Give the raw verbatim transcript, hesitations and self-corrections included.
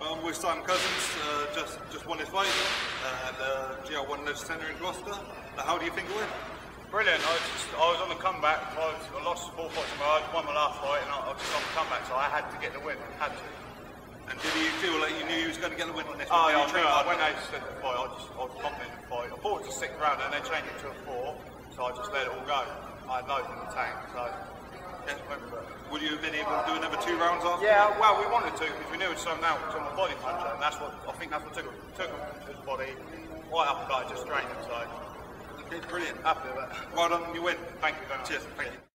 Um, we're Sam Couzens, uh, just just won his fight at the G L one Leisure Centre in Gloucester. Uh, how do you think it went? Brilliant. I was, just, I was on the comeback. I, was, I lost four fights in a row. I won my last fight, and I, I was just on the comeback, so I had to get the win. I had to. And did you feel like you knew you was going to get the win on this Oh, one? yeah, I knew it. When they said the fight, I, just, I was confident in the fight. I thought it was a sixth round, and they changed it to a four, so I just let it all go. I had loads in the tank, so yeah, went for it. Would you have been able to do another two rounds after? Yeah, well, we wanted to, because we knew it was something out on my body puncher, and that's what I think that's what took him, took him to his body. Right uppercut, just drained him, so. Okay, brilliant. Happy with it. Well done, you win. Thank you very much. Cheers. Thank you.